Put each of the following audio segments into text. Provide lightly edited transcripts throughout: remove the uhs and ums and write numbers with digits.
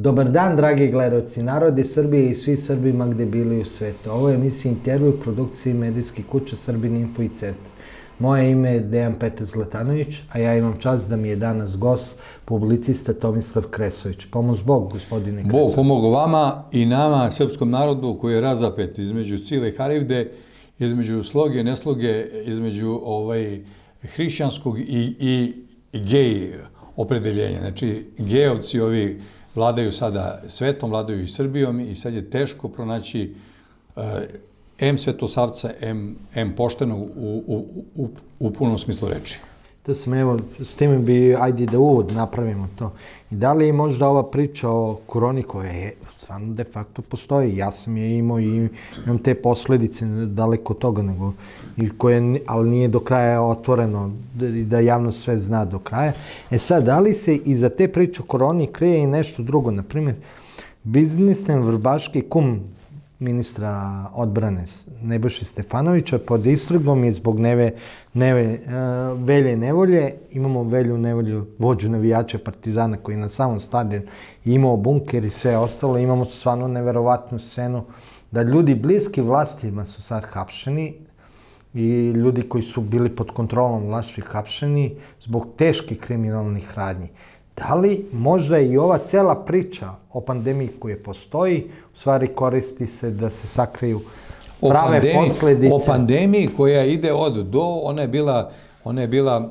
Dobar dan, dragi gledalci, narodi Srbije i svi Srbima gde bili u svetu. Ovo je emisija Intervju u produkciji medijskih kuća Srbin Info i Centar. Moje ime je Dejan Petar Zlatanović, a ja imam čast da mi je danas gost publicista Tomislav Kresović. Pomoz Bog, gospodine Kresović. Bog pomogao vama i nama, srpskom narodu koji je razapet između Cile i Harivde, između sloge i nesloge, između hrišćanskog i gej opredeljenja. Znači, gejovci ovi vladaju sada svetom, vladaju i Srbijom i sad je teško pronaći M svetosavca, M poštenog u punom smislu reči. To sam, evo, s tim bi, ajde da uvod napravimo to. I da li je možda ova priča o koroni koja je stvarno de facto postoji? Ja sam je imao i imam te posledice daleko od toga, nego, ali nije do kraja otvoreno da javnost sve zna do kraja. E sad, da li se iza te priče o koroni krije i nešto drugo? Naprimjer, biznismen vrbaški kum ministra odbrane Nebojše Stefanovića pod istragom je zbog Velje Nevolje. Imamo Velju Nevolju, vođu navijača Partizana koji je na samom stadionu imao bunker i sve ostalo. Imamo stvarno neverovatnu scenu da ljudi bliski vlastima su sad hapšeni i ljudi koji su bili pod kontrolom vlasti hapšeni zbog teških kriminalnih radnji. Da li možda i ova cela priča o pandemiji koja postoji, u stvari koristi se da se sakriju prave posledice? O pandemiji koja ide od do, ona je bila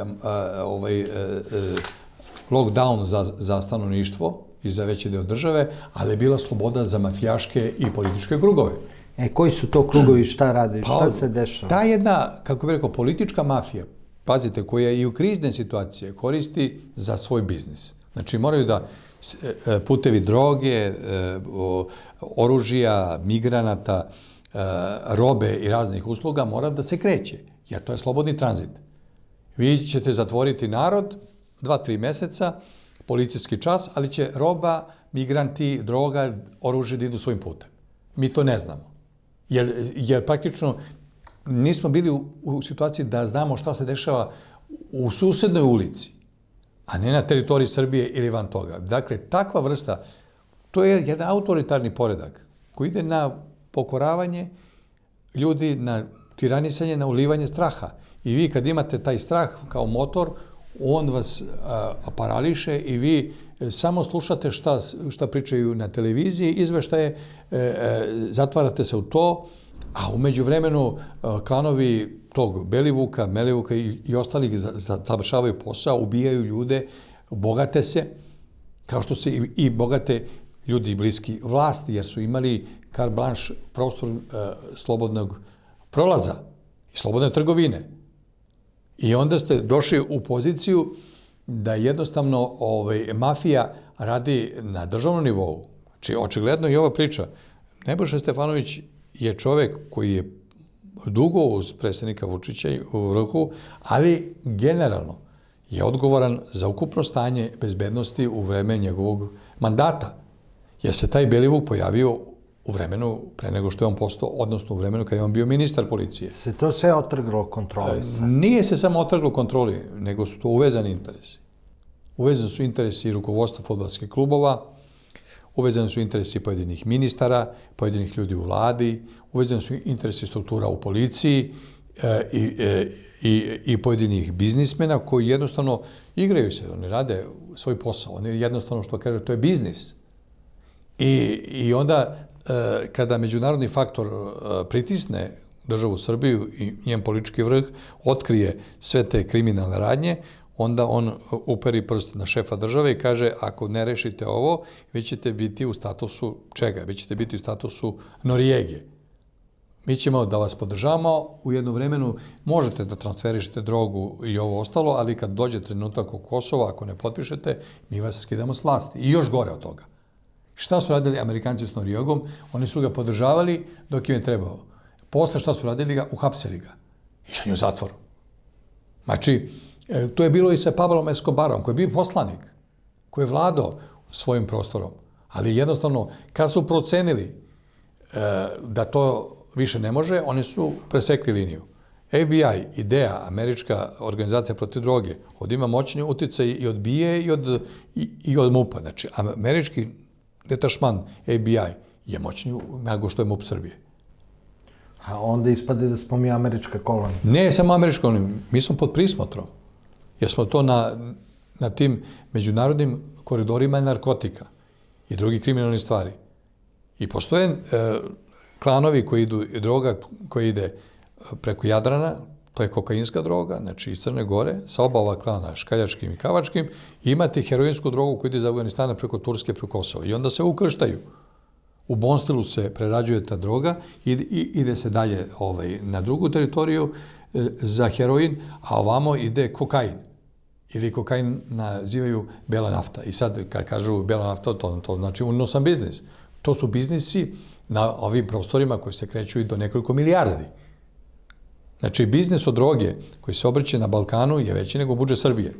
lockdown za stanovništvo i za veći deo države, ali je bila sloboda za mafijaške i političke krugove. Koji su to krugovi i šta rade? Šta se dešava? Ta jedna, kako bih rekao, politička mafija, pazite, koja i u krizne situacije koristi za svoj biznis. Znači, moraju da putevi droge, oružja, migranata, robe i raznih usluga mora da se kreće, jer to je slobodni tranzit. Vi ćete zatvoriti narod 2-3 meseca, policijski čas, ali će roba, migranti, droga, oružje da idu svojim putem. Mi to ne znamo. Jer praktično nismo bili u situaciji da znamo šta se dešava u susednoj ulici, a ne na teritoriji Srbije ili van toga. Dakle, takva vrsta, to je jedan autoritarni poredak koji ide na pokoravanje ljudi, na tiranisanje, na ulivanje straha. I vi kad imate taj strah kao motor, on vas parališe i vi samo slušate šta pričaju na televiziji, izveštaje, zatvarate se u to, a umeđu vremenu klanovi tog Belivuka, Melivuka i ostalih završavaju posao, ubijaju ljude, bogate se, kao što se i bogate ljudi bliski vlasti, jer su imali carte blanche, prostor slobodnog prolaza i slobodne trgovine. I onda ste došli u poziciju da jednostavno mafija radi na državnom nivou. Znači, očigledno i ova priča. Nebojša Stefanović je čovek koji je dugo uz predsjednika Vučića u vrhu, ali generalno je odgovoran za ukupno stanje bezbednosti u vreme njegovog mandata. Jer se taj Belivuk pojavio u vremenu pre nego što je on postao, odnosno u vremenu kada je on bio ministar policije. Se to sve otrglo kontroli? Nije se samo otrglo kontroli, nego su to uvezani interesi. Uvezani su interesi rukovodstva fudbalskih klubova, uvezani su interesi pojedinih ministara, pojedinih ljudi u vladi, uvezani su interesi struktura u policiji i pojedinih biznismena koji jednostavno igraju se, oni rade svoj posao, oni jednostavno što kaže, to je biznis. I onda kada međunarodni faktor pritisne državu Srbiju i njen politički vrh, otkrije sve te kriminalne radnje, onda on uperi prst na šefa države i kaže, ako ne rešite ovo, vi ćete biti u statusu čega? Vi ćete biti u statusu Norijege. Mi ćemo da vas podržavamo, u jednom vremenu možete da transferišete drogu i ovo ostalo, ali kad dođe trenutak u Kosova, ako ne potpišete, mi vas skidamo s vlasti. I još gore od toga. Šta su radili Amerikanci s Norijegom? Oni su ga podržavali dok im je trebao. Posle šta su radili ga? Uhapsili ga. Išli u zatvor. Znači, to je bilo i sa Pablom Escobarom, koji je bio poslanik, koji je vladao svojim prostorom. Ali jednostavno, kad su procenili da to više ne može, oni su presekli liniju. FBI, IDEA, američka organizacija protiv droge, ima moćni uticaj i od BIA i od MUP-a. Znači, američki detašman ABI je moćniji nego što je MUP Srbije. A onda ispade da smo mi američka kolonija. Ne samo američka kolonija, mi smo pod prismotrom. Jer smo to na tim međunarodnim koridorima narkotika i drugih kriminalnih stvari. I postoje klanovi koji idu, droga koja ide preko Jadrana, to je kokainska droga, znači iz Crne Gore, sa oba ova klana, škaljačkim i kavačkim, i imate heroinsku drogu koja ide iz Afganistana preko Turske, preko Kosova. I onda se ukrštaju. U Bonstilu se prerađuje ta droga i ide se dalje na drugu teritoriju za heroin, a ovamo ide kokain. Ili kokain nazivaju bela nafta. I sad, kad kažu bela nafta, to znači unosan biznis. To su biznisi na ovim prostorima koji se kreću i do nekoliko milijardi. Znači, biznis od droge koji se obrće na Balkanu je veći nego budžet Srbije.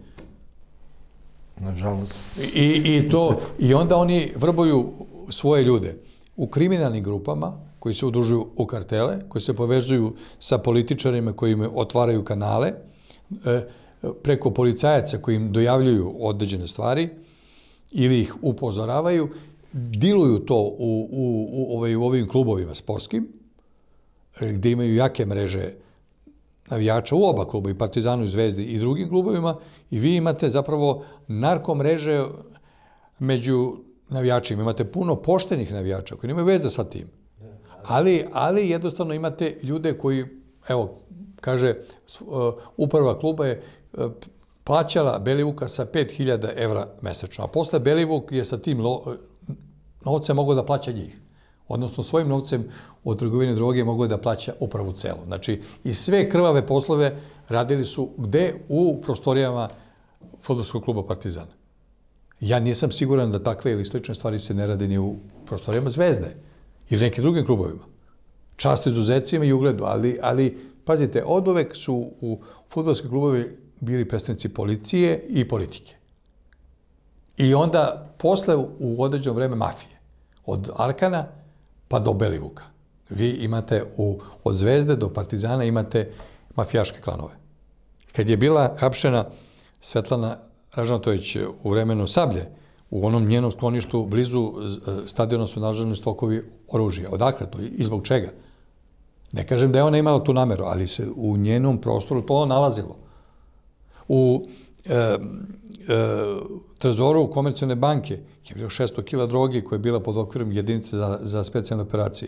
Nažalost. I onda oni vrbuju svoje ljude u kriminalnim grupama koji se udružuju u kartele, koji se povezuju sa političarima koji im otvaraju kanale, preko policajaca koji im dojavljuju određene stvari ili ih upozoravaju, diluju to u ovim klubovima sportskim, gde imaju jake mreže navijača u oba kluba, i Partizanu, i Zvezdi, i drugim klubovima, i vi imate zapravo narkomreže među navijačima. Imate puno poštenih navijača koji nemaju veze sa tim. Ali jednostavno imate ljude koji, evo, kaže, uprava kluba je plaćala Belivuka sa 5.000 evra mesečno, a posle Belivuk je sa tim novcem mogao da plaća njih. Odnosno, svojim novcem od trgovine droge mogao da plaća upravu celu. Znači, i sve krvave poslove radili su gde? U prostorijama fudbalskog kluba Partizana. Ja nisam siguran da takve ili slične stvari se ne rade ni u prostorijama Zvezde ili nekim drugim klubovima. Čast izuzecima i ugledu, ali pazite, oduvek su u fudbalski klubovi bili predstavnici policije i politike. I onda posle u određeno vreme mafije. Od Arkana pa do Belivuka. Vi imate od Zvezde do Partizana imate mafijaške klanove. Kad je bila hapšena Svetlana Ražnatović u vremenu Sablje, u onom njenom skloništu blizu stadiona su nalaženi stokovi oružja. Odakle to i zbog čega? Ne kažem da je ona imala tu nameru, ali se u njenom prostoru to nalazilo. U trezoru Komercijalne banke je bilo 600 kila droge koja je bila pod okvirom jedinice za specijalne operacije.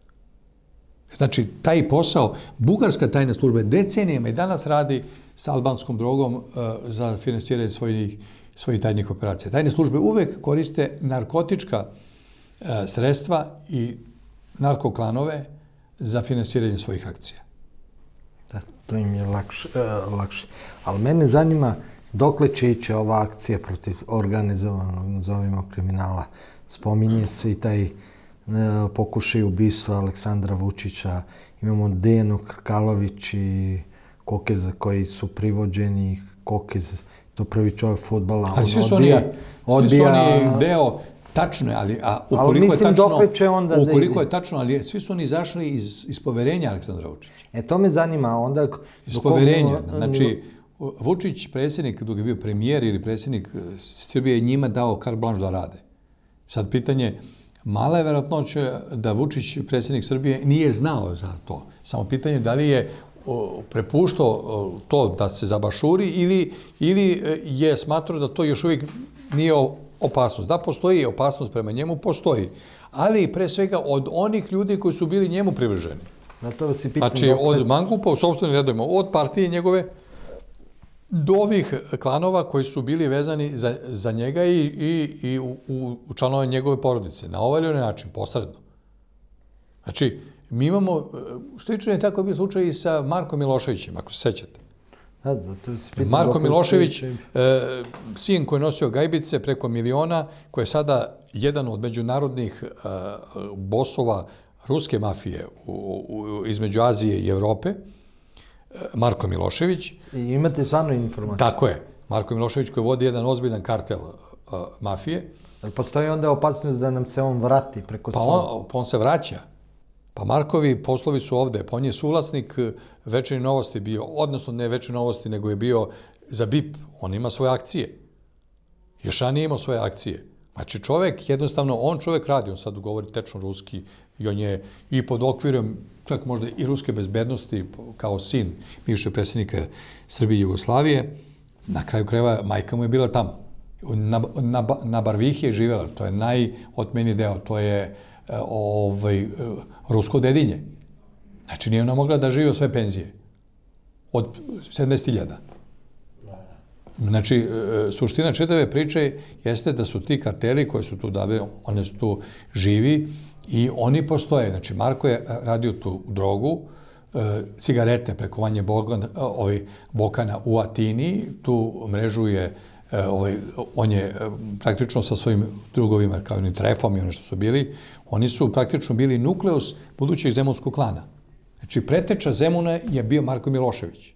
Znači, taj posao, bugarska tajna služba decenijama i danas radi sa albanskom drogom za finansiranje svojih tajnih operacija. Tajne službe uvek koriste narkotička sredstva i narkoklanove za finansiranje svojih akcija. Da, to im je lakše. Ali mene zanima dokle će ići ova akcija protiv organizovanog, nazovimo, kriminala. Spominje se i taj pokušaj ubistva Aleksandra Vučića. Imamo Dejanu Krkalović i Kokeza koji su privođeni. Kokez, to prvi čovjek fudbala. Ali svi su oni deo, tačno je, ali ukoliko je tačno, ali svi su oni izašli iz poverenja Aleksandra Vučića. To me zanima onda... Iz poverenja. Znači, Vučić, predsjednik, dok je bio premijer ili predsjednik Srbije, je njima dao carte blanche da rade. Sad pitanje, mala je verovatnoća da Vučić, predsjednik Srbije, nije znao za to. Samo pitanje da li je prepuštao to da se zabašuri ili je smatrao da to još uvijek nije opasnost. Da postoji opasnost prema njemu, postoji. Ali pre svega od onih ljudi koji su bili njemu privrženi. Znači, od mangupa u sopstvenim redovima, od partije njegove, do ovih klanova koji su bili vezani za njega i u članove njegove porodice. Na ovaj ili onaj način, posredno. Znači, mi imamo, slično je tako bio slučaj i sa Markom Miloševićem, ako se sećate. Marko Milošević, sin koji je nosio gajbice preko miliona, koji je sada jedan od međunarodnih bosova ruske mafije između Azije i Evrope, Marko Milošević. I imate stvarno informaciju? Tako je. Marko Milošević koji vodi jedan ozbiljan kartel mafije. Ali postoji onda opasnost da nam se on vrati preko svoga? Pa on se vraća. Pa Markovi poslovi su ovde. Pa on je suvlasnik Večernjih novosti bio, odnosno ne Večernjih novosti, nego je bio za BIP. On ima svoje akcije. Još nije imao svoje akcije. Znači čovek, jednostavno, on čovek radi, on sad govori tečno ruski i on je i pod okvirom čak možda i ruske bezbednosti kao sin bivšeg predsjednika Srbije i Jugoslavije. Na kraju krajeva majka mu je bila tamo. Na Barvihi je živjela, to je najotmeniji deo, to je rusko dedinje. Znači nije ona mogla da živi od sve penzije. Od 70.000. Znači, suština čitave priče jeste da su ti karteli koji su tu davili, oni su tu živi i oni postoje. Znači, Marko je radio tu drogu, cigarete preko Vanje Bokana u Atini, tu mrežu je, on je praktično sa svojim drugovima, kao i Trefom i ono što su bili, oni su praktično bili nukleus budućeg zemunskog klana. Znači, preteča Zemuna je bio Marko Milošević.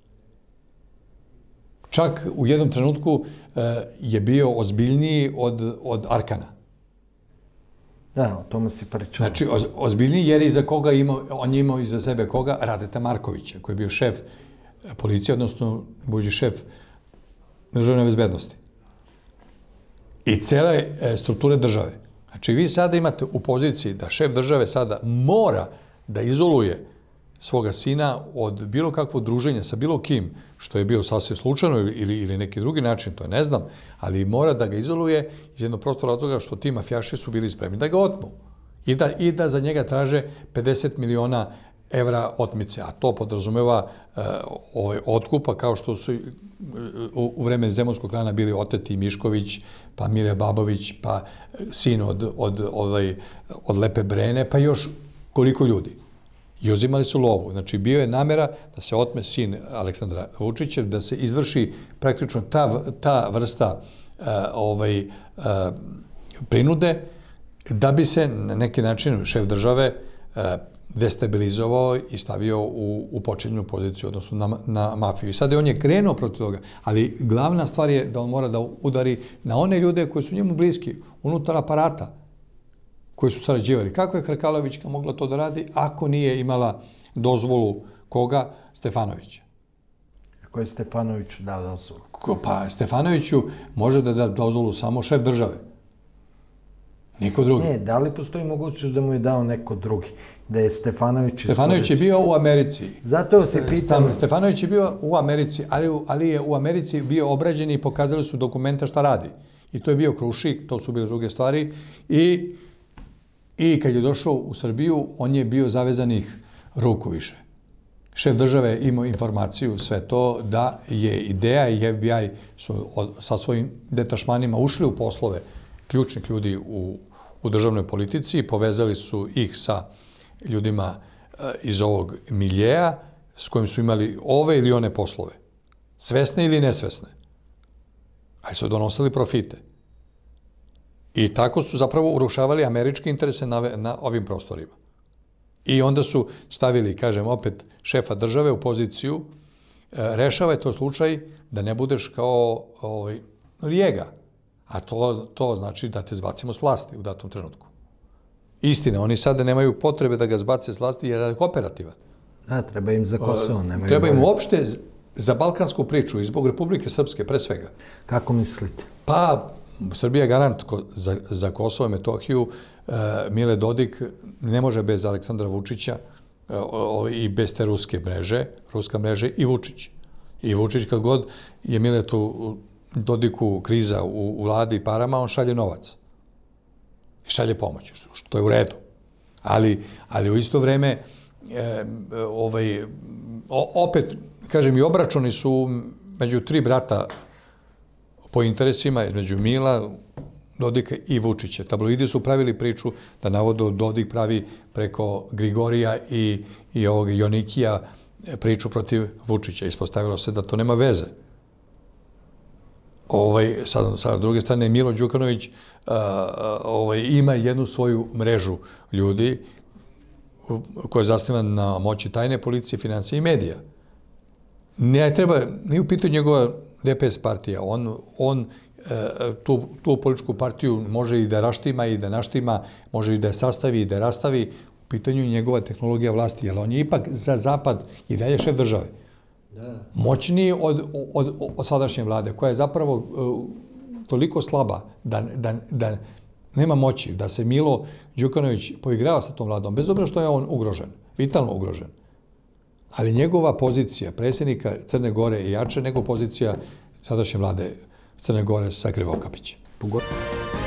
Čak u jednom trenutku je bio ozbiljniji od Arkana. Da, o tome si pričao. Znači, ozbiljniji jer iza koga on je imao iza sebe koga? Radeta Markovića, koji je bio šef policije, odnosno budući šef državne bezbednosti. I cele strukture države. Znači, vi sada imate u poziciji da šef države sada mora da izoluje svoga sina od bilo kakvog druženja sa bilo kim, što je bio sasvim slučajno ili neki drugi način, to ne znam, ali mora da ga izoluje iz jednog prostog razloga što ti mafijaši su bili spremni da ga otmu. I da za njega traže 50 miliona evra otmice, a to podrazumeva otkupa kao što su u vreme Zemunskog klana bili oteti Mišković, pa Mile Babović, pa sin od Lepe Brene, pa još koliko ljudi. I uzimali su lovu. Znači, bio je namera da se otme sin Aleksandra Vučića, da se izvrši praktično ta vrsta prinude, da bi se na neki način šef države destabilizovao i stavio u početnu poziciju, odnosno na mafiju. I sada on je krenuo protiv toga, ali glavna stvar je da on mora da udari na one ljude koji su njemu bliski, unutar aparata, koji su sarađivali. Kako je Hrkalovićka mogla to da radi ako nije imala dozvolu koga? Stefanovića. Ko je Stefanoviću dao dozvolu? Pa Stefanoviću može da da dozvolu samo šef države. Niko drugi. Ne, da li postoji mogućnost da mu je dao neko drugi? Da je Stefanović... Stefanović je bio u Americi. Zato se pitam... Stefanović je bio u Americi, ali je u Americi bio obrađen i pokazali su dokumenta šta radi. I to je bio Krušik, to su bile druge stvari. I kad je došao u Srbiju, on je bio zavezanih ruku više. Šef države imao informaciju sve to da je ideja i FBI su sa svojim detašmanima ušli u poslove ključnih ljudi u državnoj politici i povezali su ih sa ljudima iz ovog miljeja s kojim su imali ove ili one poslove. Svesne ili nesvesne. Ali su donosili profite. I tako su zapravo urušavali američke interese na ovim prostorima. I onda su stavili, kažem, opet šefa države u poziciju, rešava je to slučaj da ne budeš kao Rijega. A to znači da te zbacimo s vlasti u datom trenutku. Istina, oni sada nemaju potrebe da ga zbace s vlasti jer je operativan. Da, treba im za Kosovo. Treba im uopšte za balkansku priču i zbog Republike Srpske pre svega. Kako mislite? Pa, Srbija je garant za Kosovo i Metohiju. Mile Dodik ne može bez Aleksandra Vučića i bez te ruske mreže i Vučić. I Vučić kad god je Mile tu Dodiku kriza u vladi i parama, on šalje novac. Šalje pomoć, što je u redu. Ali u isto vreme opet, kažem, i obračuni su među tri brata po interesima, između Mila, Dodika i Vučića. Tabloidi su pravili priču da navodno Dodik pravi preko Grigorija i ovog Jonikija priču protiv Vučića. Ispostavilo se da to nema veze. Sa druge strane, Milo Đukanović ima jednu svoju mrežu ljudi koja je zasnivana na moći tajne policije, financije i medija. Nije u pitanju njegova DPS partija. On tu političku partiju može i da raštima i da naštima, može i da je sastavi i da je rastavi. U pitanju njegova tehnologija vlasti, jer on je ipak za Zapad i dalje šef države. Moćniji od sadašnje vlade, koja je zapravo toliko slaba da nema moći, da se Milo Đukanović poigrava sa tom vladom, bez obzira što je on ugrožen, vitalno ugrožen. Ali njegova pozicija predsjednika Crne Gore je jača nego pozicija sadašnje vlade Crne Gore sa Krivokapićem.